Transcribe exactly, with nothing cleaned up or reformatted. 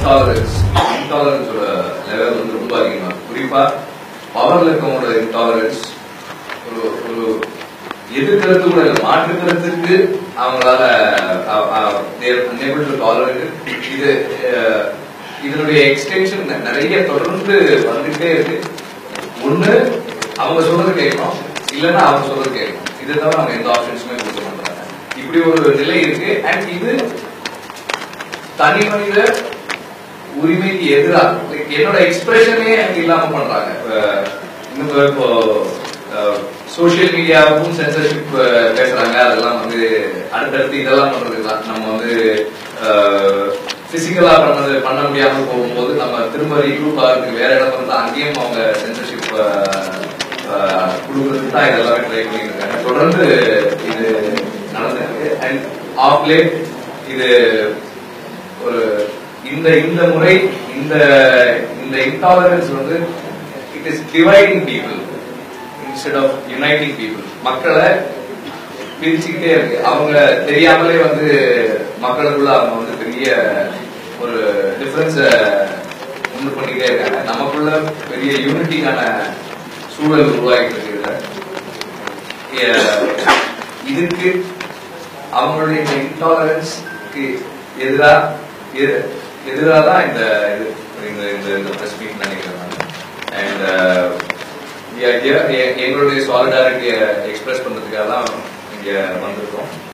Intolerance இன்டாலரன்ஸோட level வந்து ரொம்ப அதிகமா குறிப்பா பவர்ல இருக்கவங்களோட இன்டாலரன்ஸ் ஒரு ஒரு எதிர்கருத்து கூட இல்லை, மாற்று கருத்துக்கு அவங்களால இது இதனுடைய எக்ஸ்டென்ஷன் நிறைய தொடர்ந்து வந்துட்டே இருக்கு. ஒண்ணு அவங்க சொல்றது கேட்கணும், இல்லைன்னா அவங்க சொல்றது கேட்கணும். இதை தவிர அவங்க எந்த ஆப்ஷன்ஸுமே கொடுக்க மாட்டாங்க. இப்படி ஒரு நிலை இருக்கு. அண்ட் இது தனி மனித உரிமைக்கு எதிராக என்னோட எக்ஸ்பிரஷனே இல்லாம பண்றாங்க. இன்னும் இப்போ சோசியல் மீடியாவுக்கும் சென்சர்ஷிப் பேசுறாங்க. அதெல்லாம் வந்து அடுத்தடுத்து இதெல்லாம் பண்றதுதான். நம்ம வந்து பிசிக்கலா பண்ணது பண்ண முடியாம போகும்போது நம்ம திரும்ப ரீக்ரூட் ஆகிறதுக்கு வேற இடம் வந்து அங்கேயும் அவங்க சென்சர்ஷிப் கொடுக்கறதுக்கு தான் இதெல்லாம் ட்ரை பண்ணிட்டு இருக்காங்க. தொடர்ந்து இது நடந்திருக்கு. அண்ட் ஆஃப் லேட் இது ஒரு இந்த இந்த முறை இந்த இந்த இன்டாலரன்ஸ் வந்து it is dividing people instead of uniting people. மக்களை பிரிச்சுக்கிட்டே இருக்கு. அவங்க தெரியாமலே வந்து மக்களுக்குள்ள அவங்க வந்து பெரிய ஒரு டிஃபரன்ஸ உண்டு பண்ணிக்கிட்டே இருக்காங்க. நமக்குள்ள பெரிய யூனிட்டிக்கான சூழல் உருவாகிட்டு இருக்கு. இதுக்கு அவங்களுடைய இன்டாலரன்ஸ்க்கு எதிராக எதிராக தான் இந்த இந்த பிரஸ் மீட் நினைக்கிறேன். அண்ட் எங்களுடைய சாலிடாரிட்டியை எக்ஸ்பிரஸ் பண்றதுக்காக தான் இங்க வந்திருக்கோம்.